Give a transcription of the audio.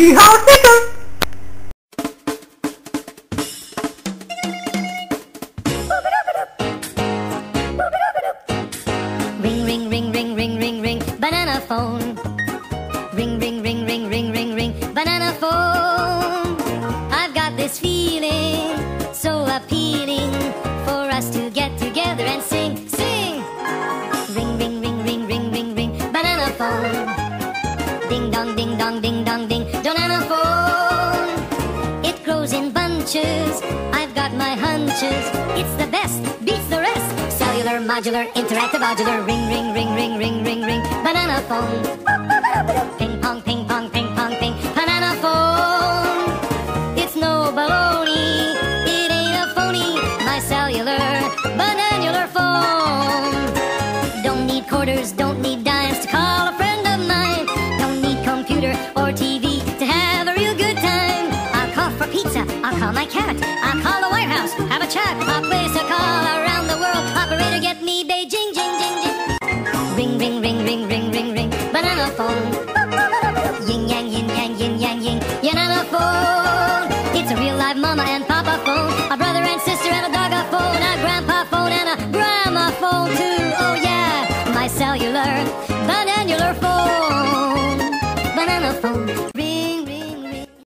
see how it tickles. Ring, ring, ring, ring, ring, ring, ring, banana phone. Ring, ring, ring, ring, ring, ring, ring, banana phone. I've got this feeling so appealing for us to get together and sing, sing. Ring, ring, ring, ring, ring, ring, ring, banana phone. Ding dong, ding dong, ding dong, ding, banana phone. It grows in bunches. I've got my hunches. It's the best, beats the rest. Cellular, modular, interactive, modular. Ring, ring, ring, ring, ring, ring, ring, banana phone. Ping pong, ping pong, ping pong, ping, banana phone. It's no baloney, it ain't a phony. My cellular, bananular phone. Don't need quarters, don't need dimes to call a friend of mine. Don't need computer or TV to have a real good time. I'll call for pizza, I'll call my cat, I'll call the White House, have a chat. I'll place a call around the world. Operator, get me Beijing, jing, jing, jing. Ring, ring, ring, ring, ring, ring, ring, banana phone.